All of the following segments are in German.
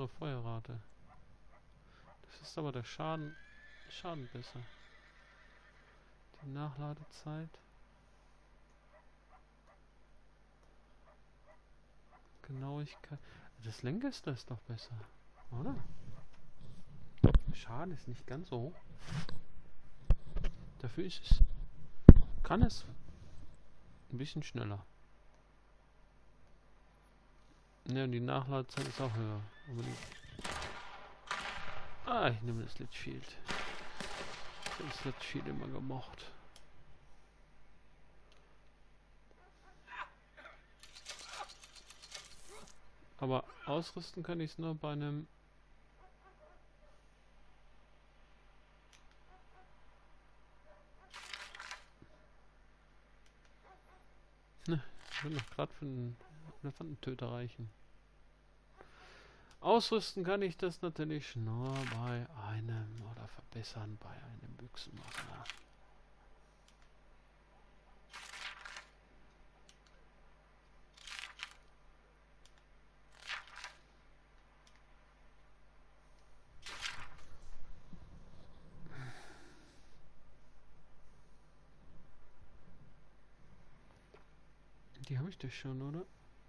bessere Feuerrate. Das ist aber der Schaden besser. Die Nachladezeit. Genauigkeit. Das Lenkester ist doch besser, oder? Schaden ist nicht ganz so hoch. Dafür ist es. Kann es ein bisschen schneller. Ja, und die Nachladezeit ist auch höher. Ich nehme das Litchfield. Ich habe das Litchfield immer gemocht. Aber ausrüsten kann ich es nur bei einem... Ne, würde noch gerade für einen Elefantentöter reichen. Ausrüsten kann ich das natürlich nur bei einem, oder verbessern bei einem Büchsenmesser. Die habe ich doch schon, oder?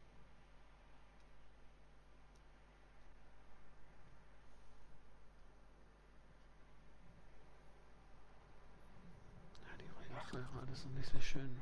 Ja, die Feuerrate ist noch nicht so schön.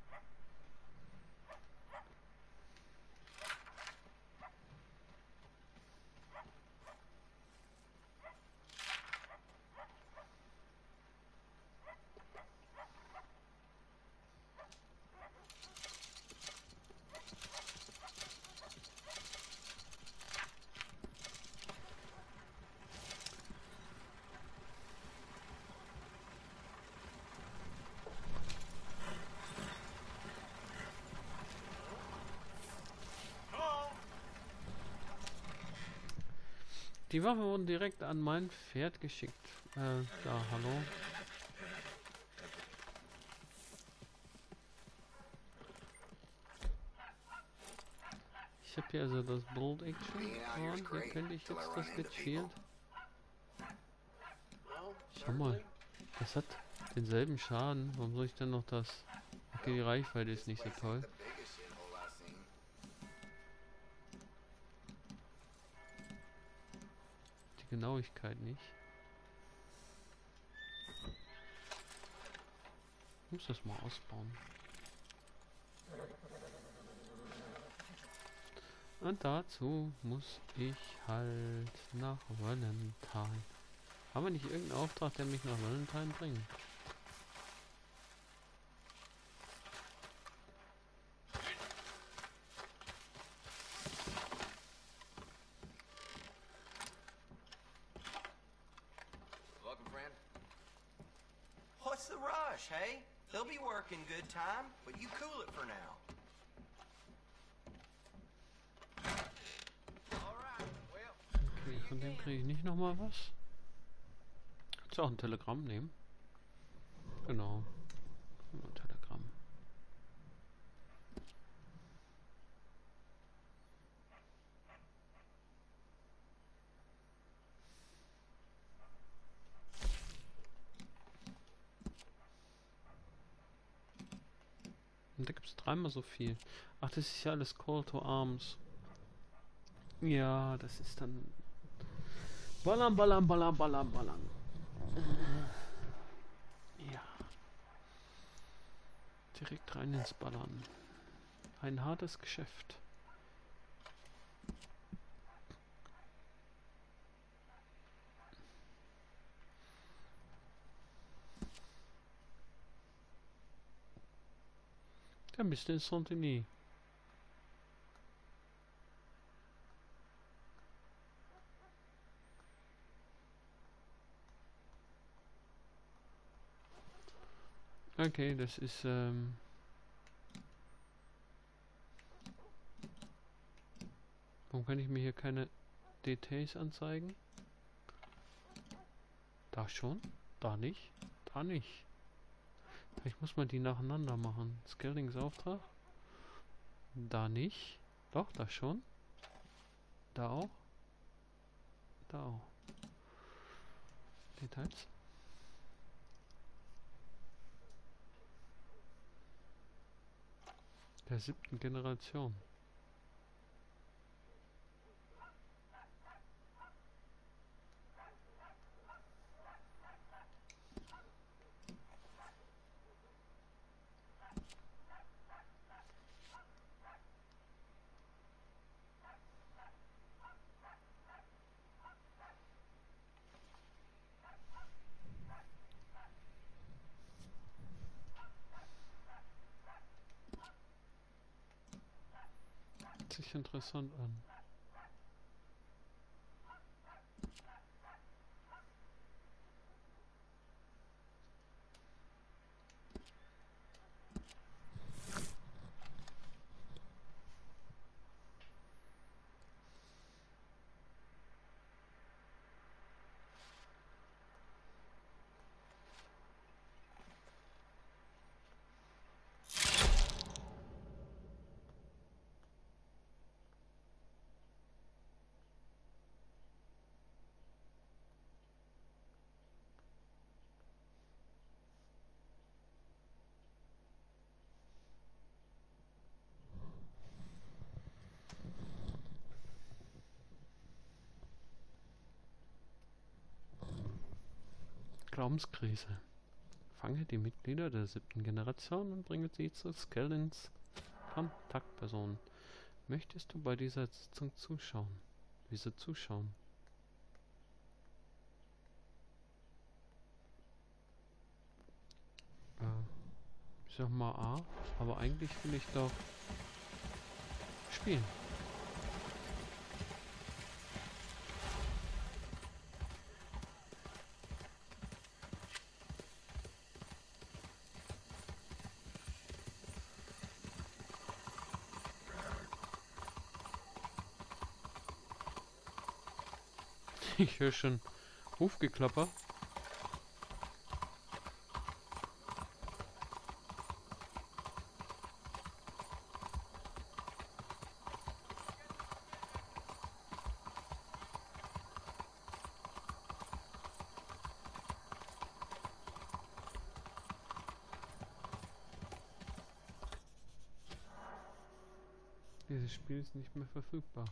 Die Waffen wurden direkt an mein Pferd geschickt. Da, hallo. Ich habe hier also das Bolt Action und hier könnte ich jetzt das Litchfield. Schau mal, das hat denselben Schaden. Warum soll ich denn noch das... Okay, die Reichweite ist nicht so toll. Die Genauigkeit nicht. Ich muss das mal ausbauen. Und dazu muss ich halt nach Valentine. Haben wir nicht irgendeinen Auftrag, der mich nach Valentine bringt? Welcome, friend. What's the rush, hey? They'll be working good time, but you cool it for now. Okay, von dem kriege ich nicht nochmal was. Kannst du auch ein Telegramm nehmen? Genau. Ein Telegramm. Und da gibt es dreimal so viel. Ach, das ist ja alles Call to Arms. Ja, das ist dann... Ballern, ballern, ballern, ballern, ballern. Ja. Direkt rein ins Ballern. Ein hartes Geschäft. Dann bist du in Saint-Denis. Okay, das ist warum kann ich mir hier keine Details anzeigen? Da schon? Da nicht? Da nicht. Ich muss mal die nacheinander machen. Skillings Auftrag. Da nicht. Doch, da schon. Da auch. da auch. Details. Der 7. Generation. Hört sich interessant an. Glaubenskrise. Fange die Mitglieder der 7. Generation und bringe sie zu Skellins Kontaktpersonen. Möchtest du bei dieser Sitzung zuschauen? Wieso zuschauen? Ich sag mal A, aber eigentlich will ich doch spielen. Ich höre schon Hufgeklapper. Dieses Spiel ist nicht mehr verfügbar.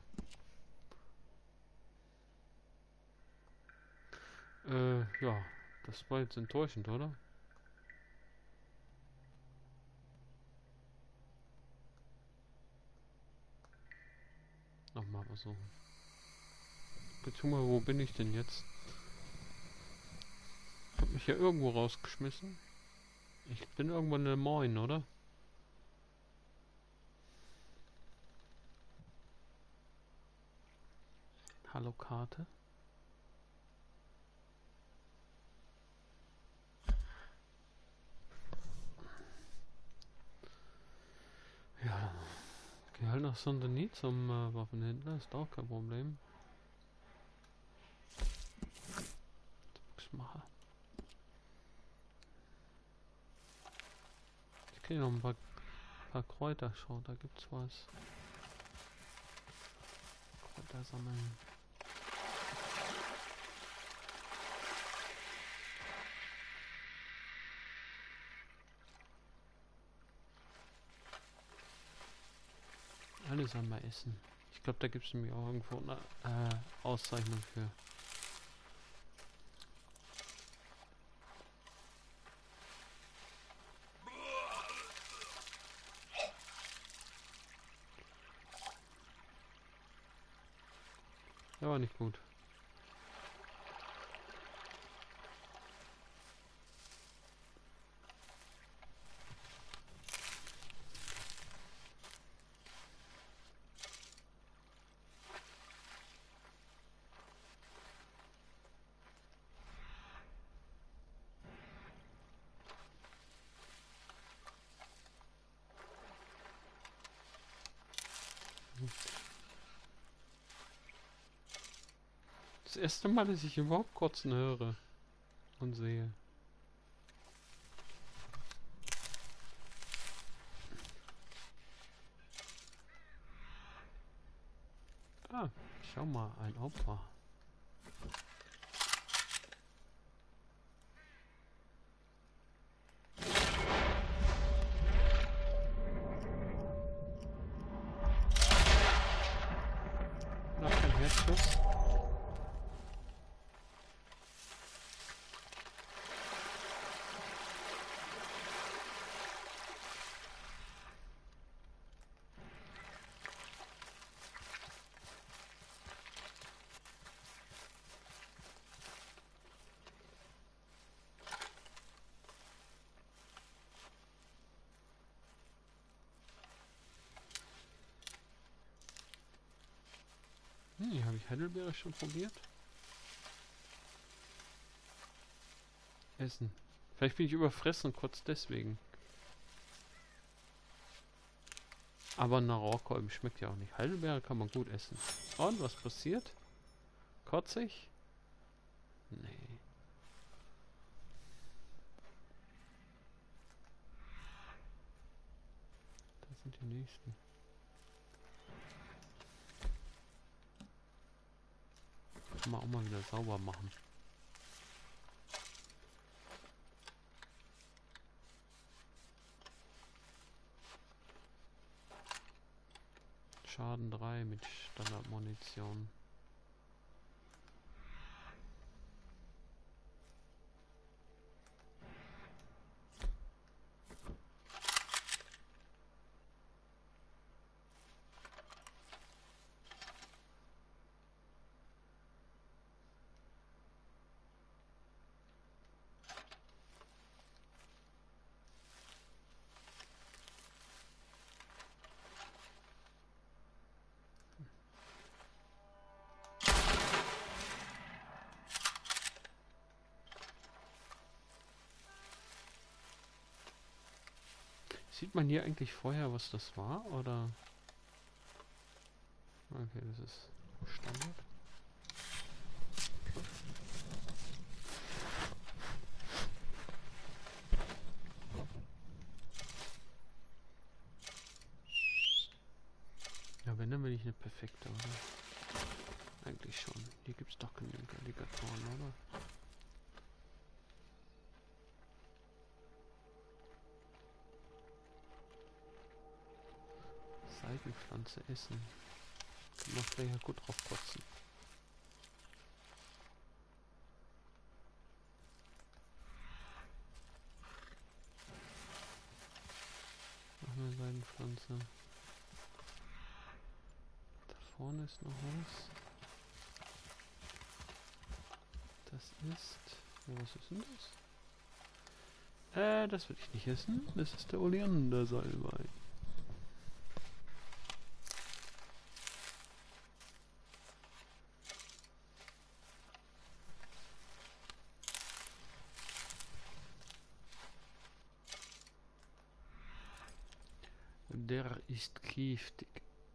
Ja, das war jetzt enttäuschend, oder? Nochmal versuchen. Beziehungsweise, wo bin ich denn jetzt? Ich hab mich ja irgendwo rausgeschmissen. Ich bin irgendwo in der Moin, oder? Hallo Karte. Ja, geh halt nach Saint-Denis zum Waffenhändler, ist auch kein Problem. Mache. Ich kriege noch ein paar Kräuter, schau, da gibt's was. Kräuter sammeln. Alles einmal essen. Ich glaube, da gibt es nämlich auch irgendwo eine Auszeichnung für. Der war nicht gut. Das erste Mal, dass ich überhaupt Kotzen höre und sehe. Ah, schau mal, ein Opfer. die Heidelbeere schon probiert? Essen. Vielleicht bin ich überfressen, kurz deswegen. Aber ein Rohrkolben schmeckt ja auch nicht. Heidelbeere kann man gut essen. Und was passiert? Kotzig? Nee. Das sind die nächsten. Kann man auch mal wieder sauber machen. Schaden 3 mit Standardmunition. Sieht man hier eigentlich vorher, was das war, oder? Okay, das ist Standard. Ja, wenn, dann will ich eine perfekte, oder? Eigentlich schon. Hier gibt es doch genügend Alligatoren, oder? Seidenpflanze essen. Kann man vielleicht ja gut drauf kotzen. Noch eine Seidenpflanze. Da vorne ist noch was. Das ist... Ja, was ist denn das? Das will ich nicht essen. Das ist der Oleander-Salbei. Der ist giftig.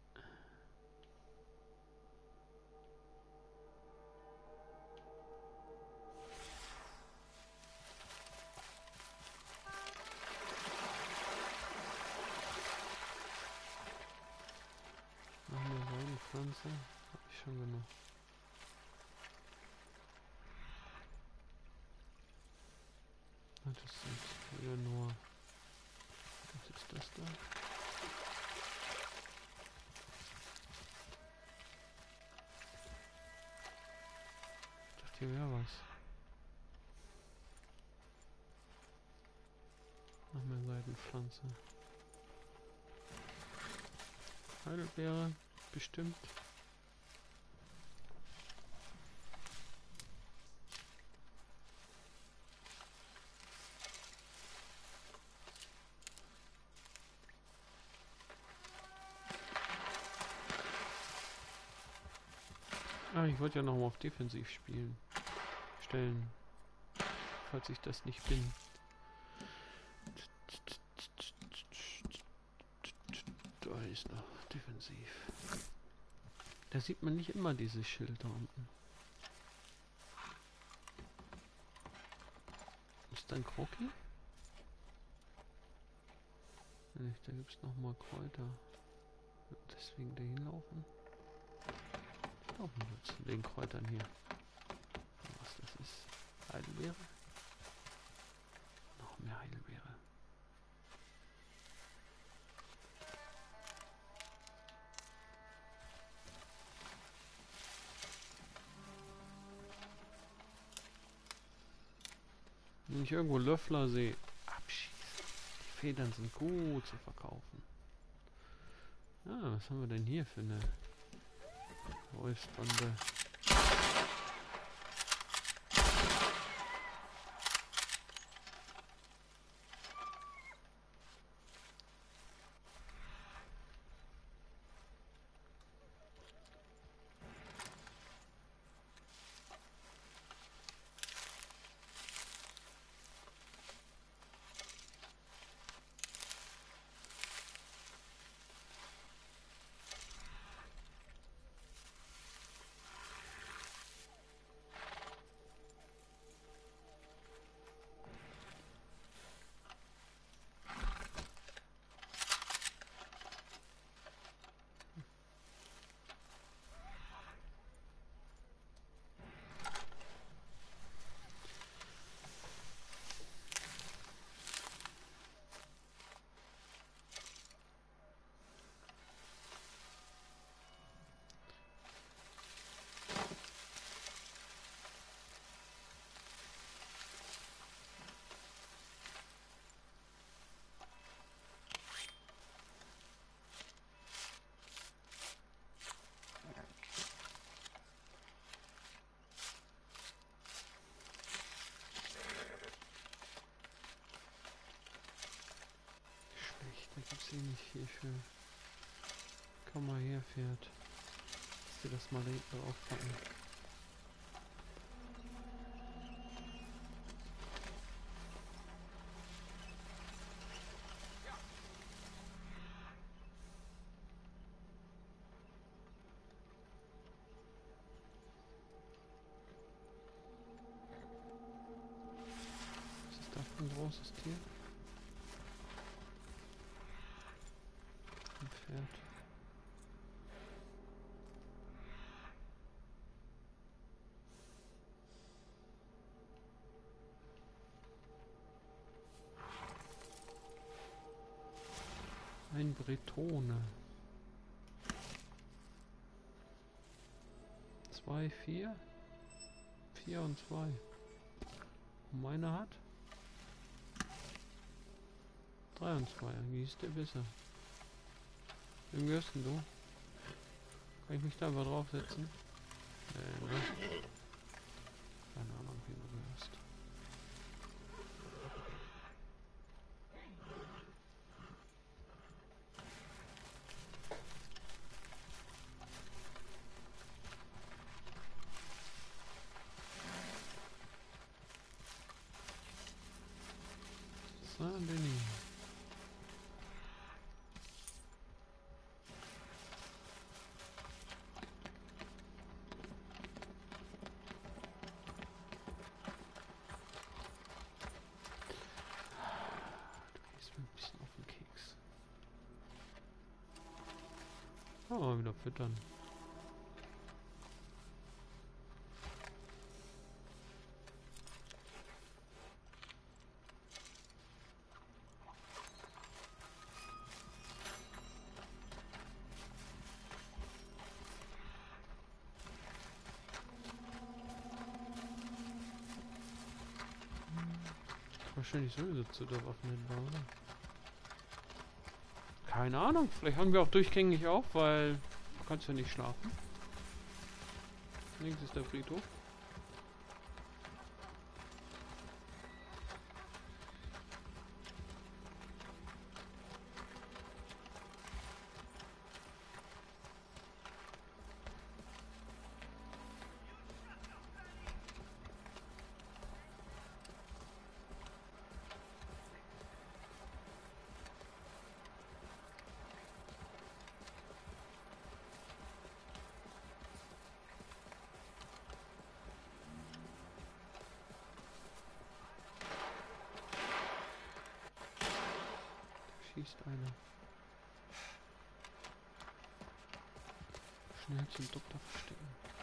Noch eine Seidenpflanze. Hab ich schon genug. Das sind wieder nur... Was ist das da? Ich dachte, hier wäre was. Noch mehr Seidenpflanze. Heidelbeere, bestimmt. Ah, ich wollte ja noch mal auf Defensiv stellen, falls ich das nicht bin. Da ist noch Defensiv. Da sieht man nicht immer dieses Schild da unten. Ist da ein Kroki? Nicht, da gibt es noch mal Kräuter. Deswegen dahin laufen. Laufen wir zu den Kräutern hier. Was das ist? Heidelbeere? Noch mehr Heidelbeere. Wenn ich irgendwo Löffler sehe, abschießen. Die Federn sind gut zu verkaufen. Ah, was haben wir denn hier für eine Wolfsbande? nicht hier schön. Komm mal her, Pferd. Lass dir das mal da hinten aufpacken. Was ist da für ein großes Tier? Ein Pferd. Ein Bretone. 2, 4. 4 und 2. Und meine hat 3 und 2. Wie ist der besser? Wem gehörst denn du? Kann ich mich da mal draufsetzen? Ne? Keine Ahnung, wie du gehörst. So, Lenny. Oh, wieder füttern. Wahrscheinlich sowieso zu der Waffenhändler, oder? Keine Ahnung, vielleicht haben wir auch durchgängig auf, weil du kannst ja nicht schlafen. Links ist der Friedhof. Schießt einer. Schnell zum Doktor verstecken.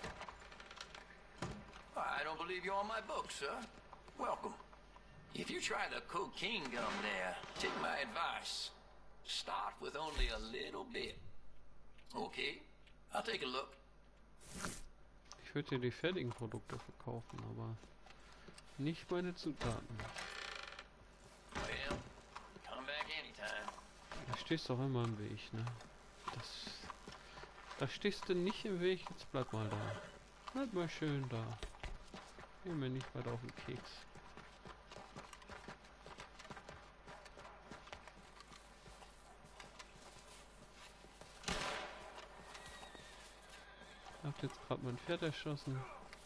I don't believe you're on my book, sir. Welcome. If you try the cocaine gum there, take my advice. Start with only a little bit. Okay, I'll take a look. Ich würde dir die fertigen Produkte verkaufen, aber nicht meine Zutaten. Well, come back anytime. Da stehst du auch immer im Weg, ne? Da stehst du nicht im Weg, jetzt bleib mal da. Bleib mal schön da. Geh mir nicht weiter auf den Keks. Ich hab jetzt gerade mein Pferd erschossen.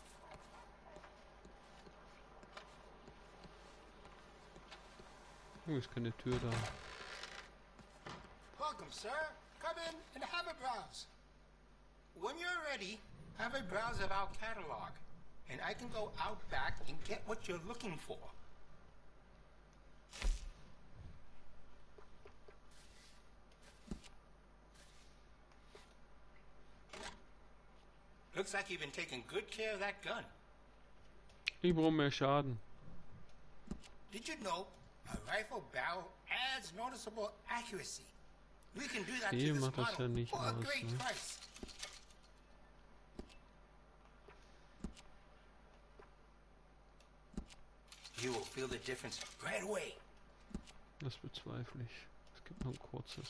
Oh, ist keine Tür da. Welcome, sir. Come in and have a browse. When you're ready, have a browse of our catalog, and I can go out back and get what you're looking for. Looks like you've been taking good care of that gun. Ich brauche mehr Schaden. Did you know a rifle barrel adds noticeable accuracy? We can do that Viel to this macht das ja model nicht for a aus, great ne? price. You will feel the difference right away. Das bezweifle ich. Es gibt nur ein kurzes.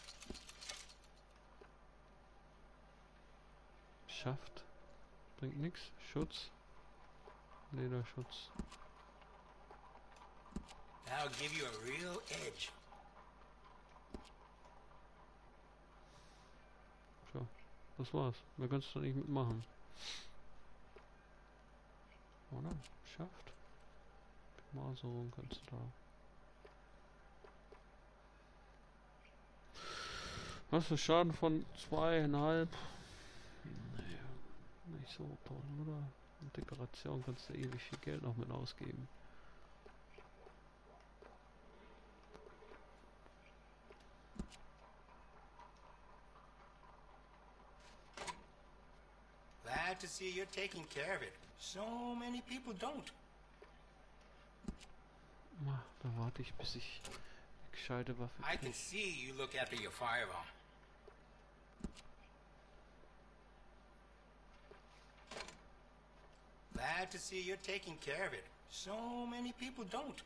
Schafft. Bringt nichts. Schutz. Lederschutz. That'll give you a real edge. Das war's. Mehr kannst du nicht mitmachen. Oder? Schafft. Maserung kannst du da. Was für Schaden von 2,5? Naja, nicht so toll, oder? Und Dekoration kannst du ewig viel Geld noch mit ausgeben. Glad to see you're taking care of it. So many people don't. Da warte ich, bis ich eine gescheite Waffe I can krieg. see you look after your firearm. Glad to see you're taking care of it. So many people don't.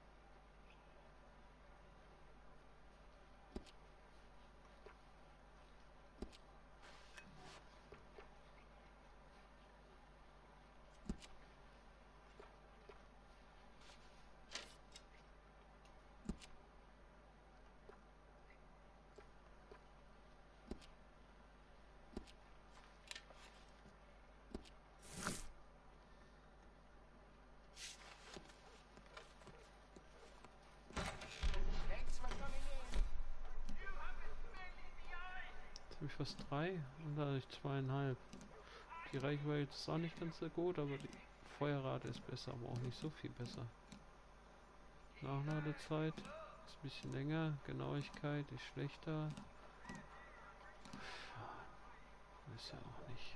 Thanks for coming in. Jetzt habe ich fast 3 und da habe ich 2,5. Die Reichweite ist auch nicht ganz so gut, aber die Feuerrate ist besser, aber auch nicht so viel besser. Nachladezeit ist ein bisschen länger, Genauigkeit ist schlechter. Ist ja auch nicht.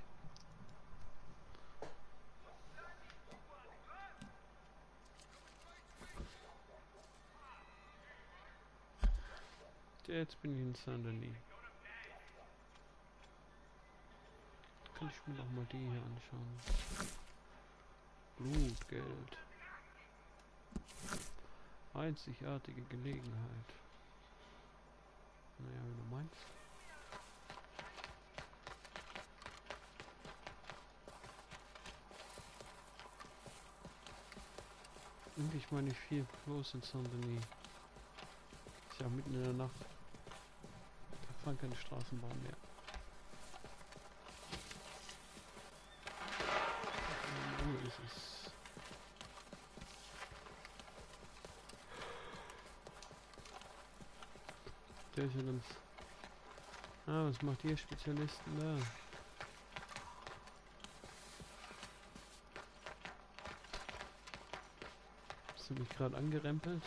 Jetzt bin ich in Saint-Denis. Kann ich mir noch mal die hier anschauen. Blutgeld. Einzigartige Gelegenheit. Naja, wie du meinst. Endlich mal nicht viel los in Saint-Denis. Ist ja mitten in der Nacht. Da fahren keine Straßenbahn mehr. Wo ist es? Der ist ja ganz... Ah, was macht ihr Spezialisten da? Hast du mich gerade angerempelt?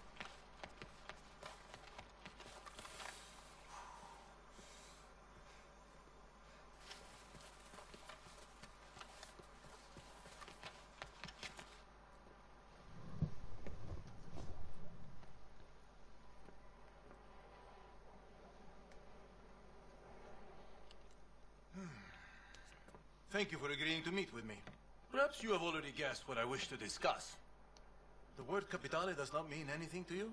Thank you for agreeing to meet with me. Perhaps you have already guessed what I wish to discuss. The word Capitale does not mean anything to you?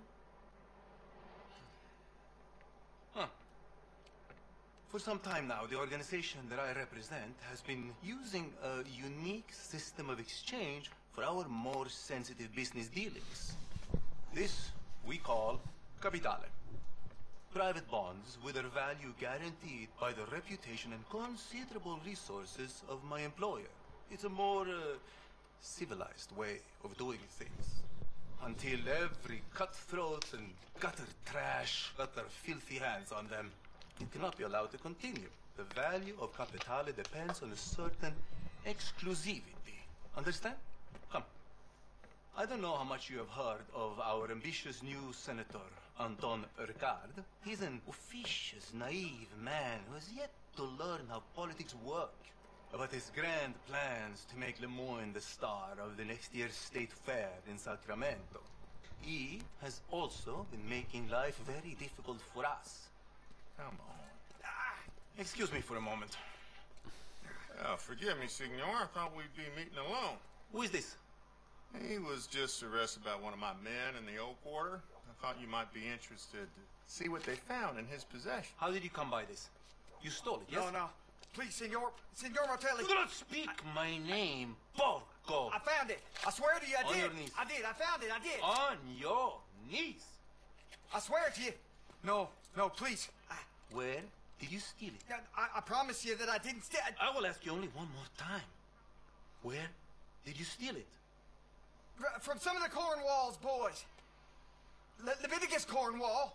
Huh. For some time now, the organization that I represent has been using a unique system of exchange for our more sensitive business dealings. This we call Capitale. Private bonds with their value guaranteed by the reputation and considerable resources of my employer. It's a more civilized way of doing things. Until every cutthroat and gutter trash got their filthy hands on them, it cannot be allowed to continue. The value of Capitale depends on a certain exclusivity. Understand? Come. I don't know how much you have heard of our ambitious new senator, Anton Urquhart. He's an officious, naive man who has yet to learn how politics work. But his grand plans to make Le Moyne the star of the next year's state fair in Sacramento. He has also been making life very difficult for us. Come on. Excuse me for a moment. Forgive me, Signor. I thought we'd be meeting alone. Who is this? He was just arrested by one of my men in the old quarter. I thought you might be interested to see what they found in his possession. How did you come by this? You stole it, yes? No. Please, Senor Martelli. Do not speak my name, porco! I found it. I swear to you, I On did. your knees. I did. I found it. I did. On your knees! I swear to you. No, please. Where Did you steal it? Yeah, I promise you that I didn't steal. I will ask you only one more time. Where did you steal it? From some of the Cornwall's boys. Leviticus Cornwall.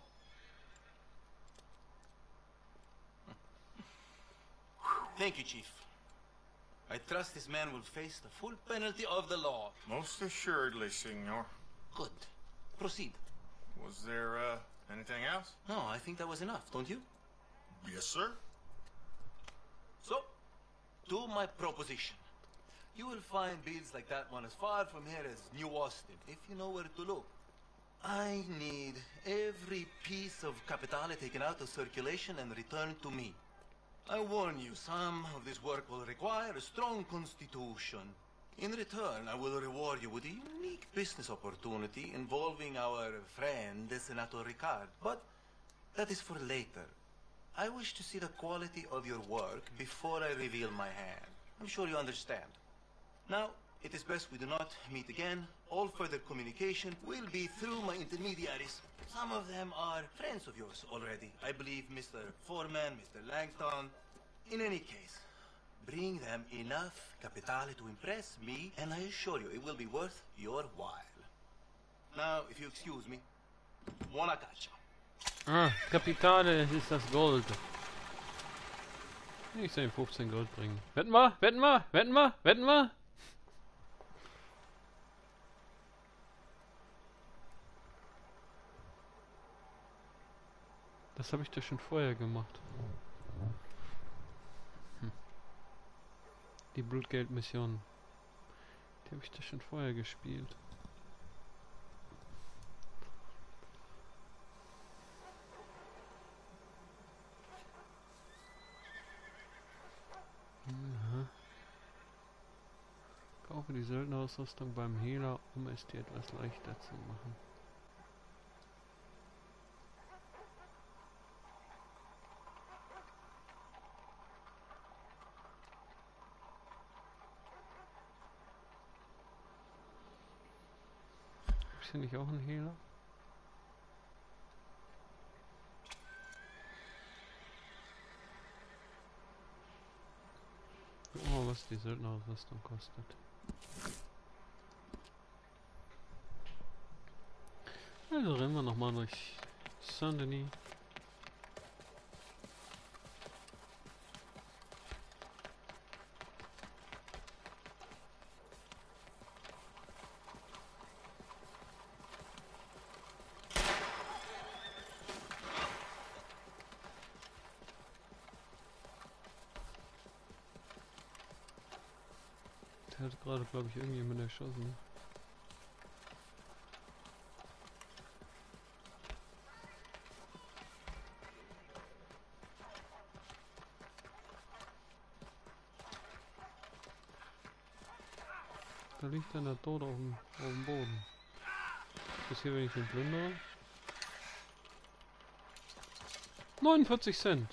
Thank you, Chief. I trust this man will face the full penalty of the law. Most assuredly, Signor. Good. Proceed. Was there, anything else? No, I think that was enough, don't you? Yes, sir. So, to my proposition. You will find builds like that one as far from here as New Austin, if you know where to look. I need every piece of Capitale taken out of circulation and returned to me. I warn you, some of this work will require a strong constitution. In return, I will reward you with a unique business opportunity involving our friend, Senator Ricard. But that is for later. I wish to see the quality of your work before I reveal my hand. I'm sure you understand. Now, it is best we do not meet again. All further communication will be through my intermediaries. Some of them are friends of yours already. I believe Mr. Foreman, Mr. Langton. In any case, bring them enough Capitale to impress me, and I assure you it will be worth your while. Now, if you excuse me, buona caccia. Ah, Kapitale, es ist das Gold. Ich soll ihm 15 Gold bringen. Wetten wir? Wetten wir? Wetten wir? Wetten wir? Das habe ich doch schon vorher gemacht. Die Blutgeldmission. Die habe ich doch schon vorher gespielt. Kaufe die Söldnerausrüstung beim Hehler, um es dir etwas leichter zu machen. Ist hier nicht auch ein Hehler? Oh, was die Söldnerausrüstung kostet. Also rennen wir nochmal durch Saint-Denis. Der hat gerade, glaube ich, irgendjemand erschossen. Da liegt einer tot auf dem Boden. Was hier, wenn ich den plündere? 49 Cent.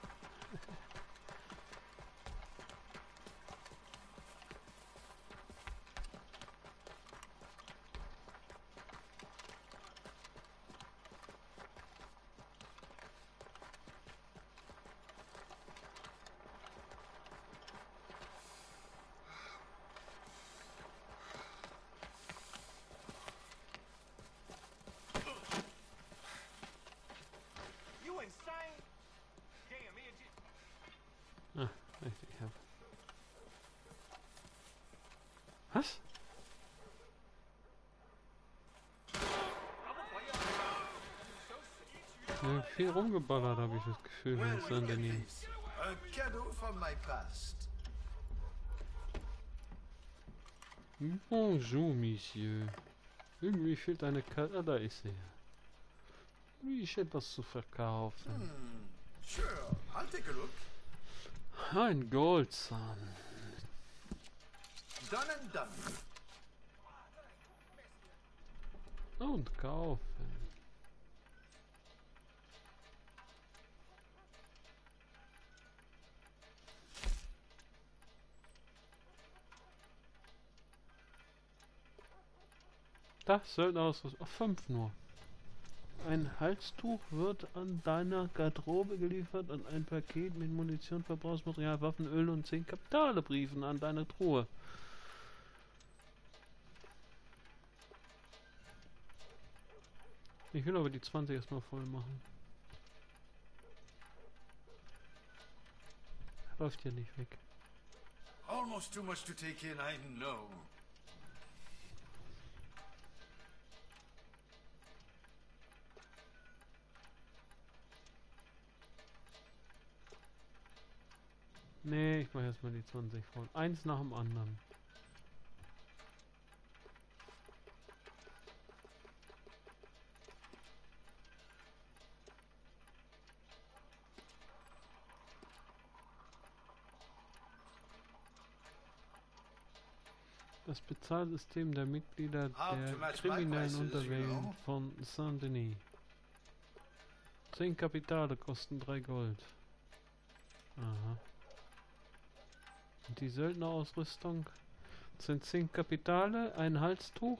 Ah, ich hab. Was? Ja, viel rumgeballert, habe ich das Gefühl, wenn es dann daneben. A cadeau from my past. Bonjour, Monsieur. Irgendwie fehlt eine Karte. Ah, da ist er. Wie ist etwas zu verkaufen? Sure, I'll take a look. Ein Goldzahn. Done and done. Und kaufen. Da, Söldnerausrüstung. 5 nur. Ein Halstuch wird an deiner Garderobe geliefert und ein Paket mit Munition, Verbrauchsmaterial, Waffen, Öl und 10 Kapitalebriefen an deine Truhe. Ich will aber die 20 erstmal voll machen. Läuft ja nicht weg. Almost too much to take in, I know. Nee, ich mache erstmal die 20 voll. Eins nach dem anderen. Das Bezahlsystem der Mitglieder der kriminellen Unterwelt von Saint-Denis. 10 Kapitale kosten 3 Gold. Aha. Und die Söldnerausrüstung sind 10 Kapitale, ein Halstuch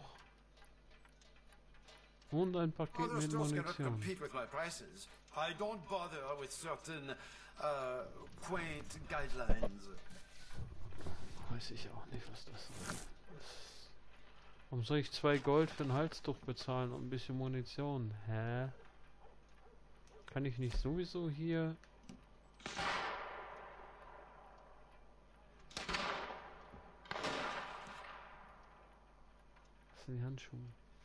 und ein Paket Other mit stores cannot Munition. compete with my prices. I don't bother with certain quaint guidelines. Weiß ich auch nicht, was das ist. Warum soll ich 2 Gold für ein Halstuch bezahlen und ein bisschen Munition? Hä? Kann ich nicht sowieso hier... Was sind die Handschuhe?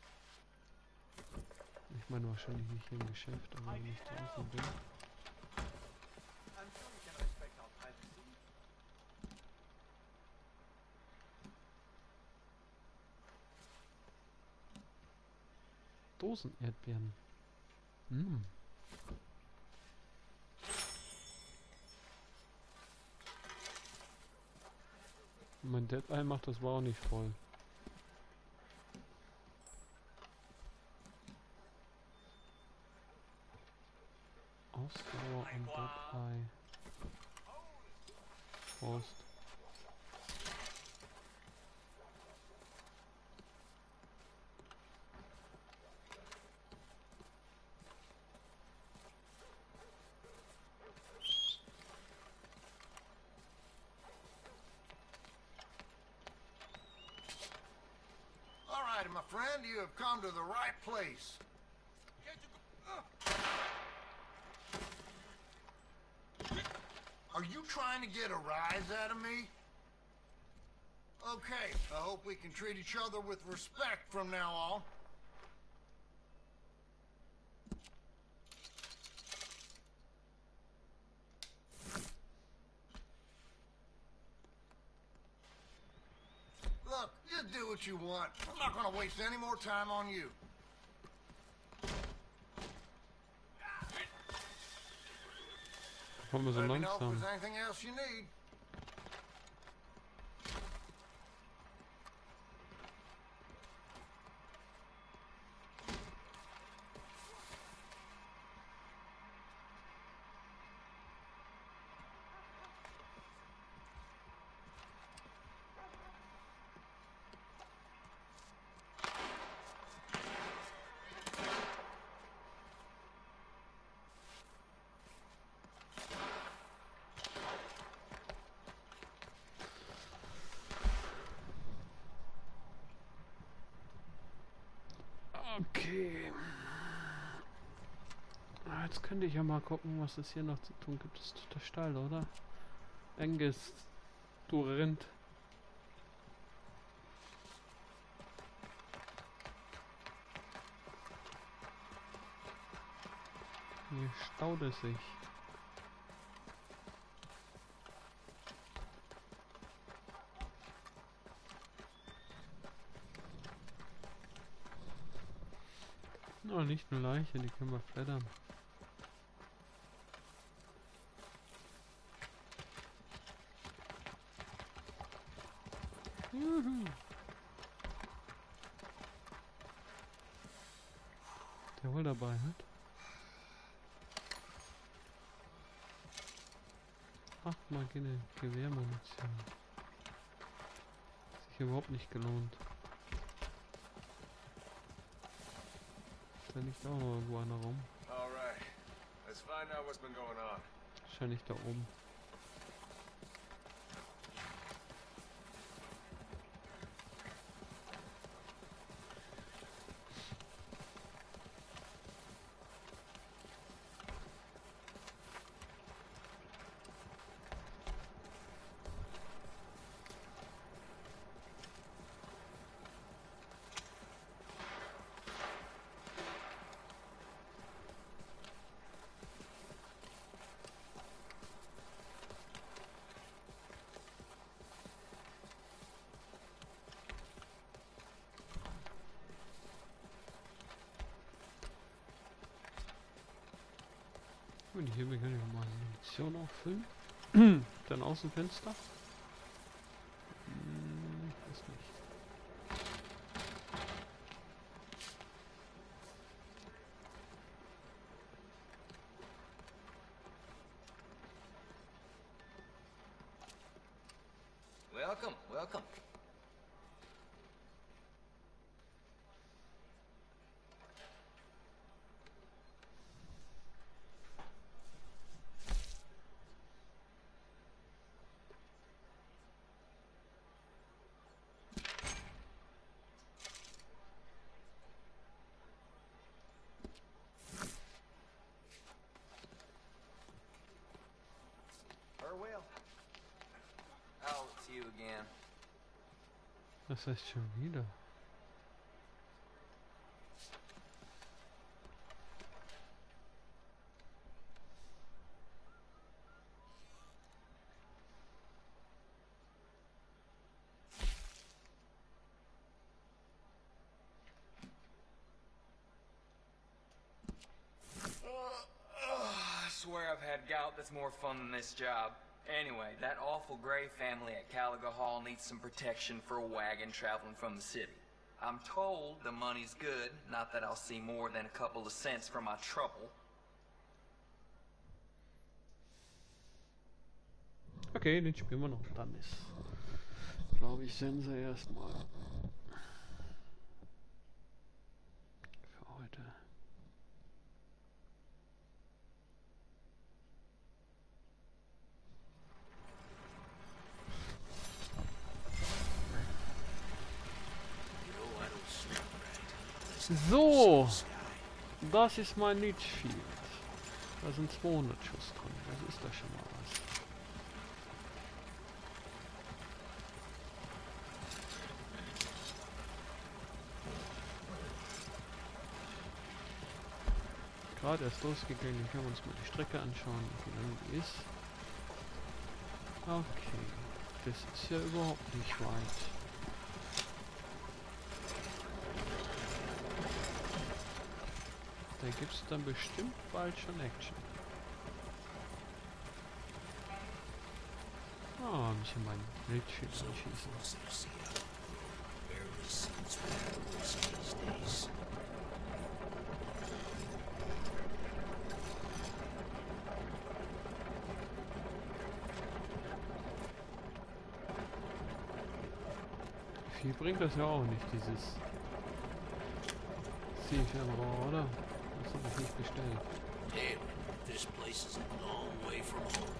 Ich meine wahrscheinlich nicht hier im Geschäft, aber wenn ich draußen bin. Dosen-Erdbeeren. Mm. Mein Deadeye macht das war auch nicht voll. Ausdauer und Deadeye. Prost. All right, my friend, you have come to the right place. Are you trying to get a rise out of me? Okay, I hope we can treat each other with respect from now on. Look, you do what you want. I'm not gonna waste any more time on you. Warum wir so Let me know if langsam? there's anything else you need. Okay. Jetzt könnte ich ja mal gucken, was es hier noch zu tun gibt. Das ist der Stall, oder? Angus, du Rind. Hier staut es sich. Oh, nicht nur Leiche, die können wir flattern. Juhu. Der wohl dabei hat. Ach, mal keine Gewehrmunition. Sich überhaupt nicht gelohnt. Da liegt auch noch irgendwo einer rum. All right. Let's find out what's been going on. Wahrscheinlich da oben. Und hier kann ich mal Munition auffüllen. Dann Außenfenster. Ist nicht. Welcome, welcome. Farewell. Oh, it's you again. Das heißt schon wieder. I swear I've had gout that's more fun than this job. Anyway, that awful Gray family at Caliga Hall needs some protection for a wagon traveling from the city. I'm told the money's good, not that I'll see more than a couple of cents for my trouble. Okay, den spielen wir noch. Dann ist, glaube ich, Sense erstmal. Für heute. So, das ist mein Leadshield. Da sind 200 Schuss drin. Das ist doch schon mal was. Gerade erst losgegangen. Können wir uns mal die Strecke anschauen, wie lang die ist. Okay, das ist ja überhaupt nicht weit. Da gibt es dann bestimmt bald schon Action. Ah, muss ich mein Bildschirm anschießen. Viel bringt das ja auch nicht, dieses Zielfernrohr, oder? Das habe ich nicht bestellt. Damn, this place is a long way from home.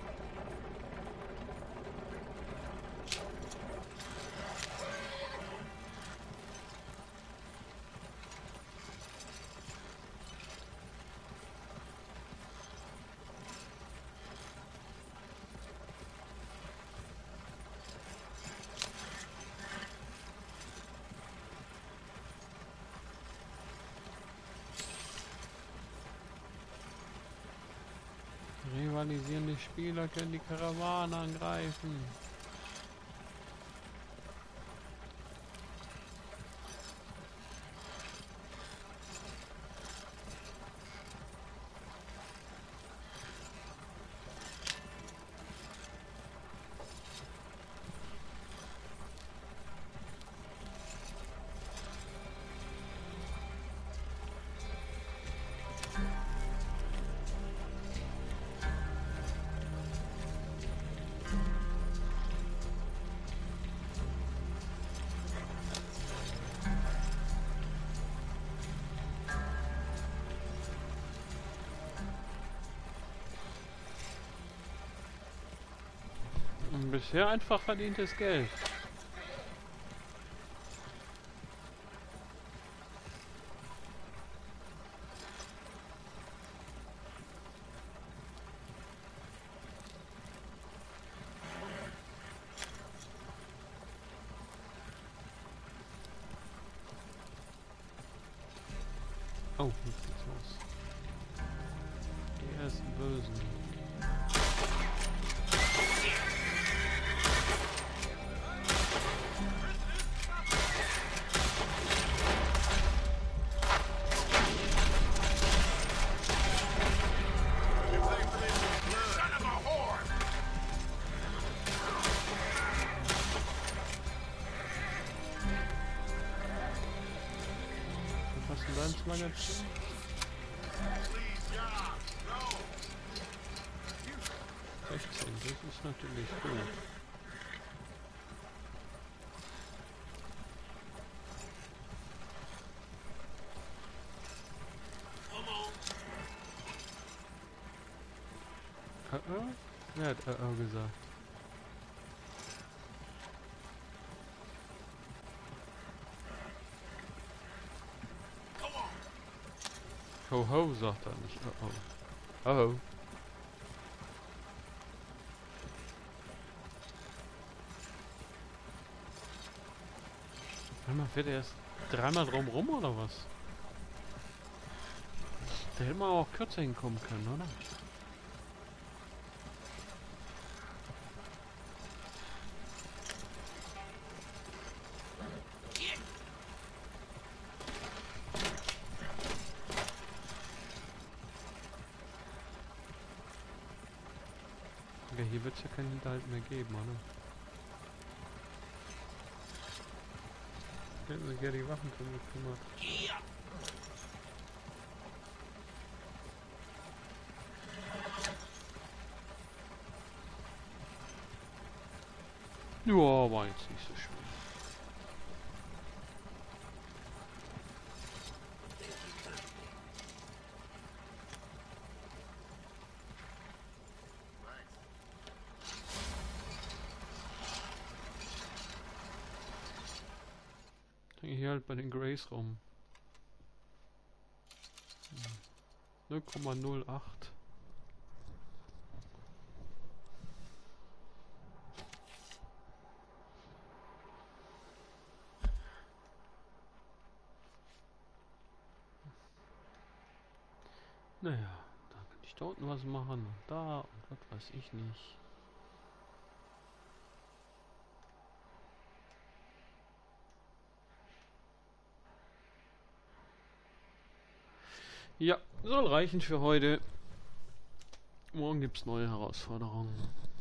Rivalisierende Spieler können die Karawane angreifen. Bisher einfach verdientes Geld. Oh, jetzt geht's los. Die ersten Bösen. Was denn da ins Magazin? 16, das ist natürlich gut. Wer hat gesagt? Ho ho, sagt er nicht. Oh oh. Oh oh. Man fährt erst dreimal drum rum oder was? Da hätte man auch kürzer hinkommen können, oder? Ja, hier wird es ja keinen Hinterhalt mehr geben, oder? Hätten sich ja die Waffen drum gekümmert. Ja, war jetzt nicht so schwer. Hier halt bei den Grays rum. 0,08. Naja, da kann ich da unten was machen und da und was weiß ich nicht. Ja, soll reichen für heute. Morgen gibt es neue Herausforderungen.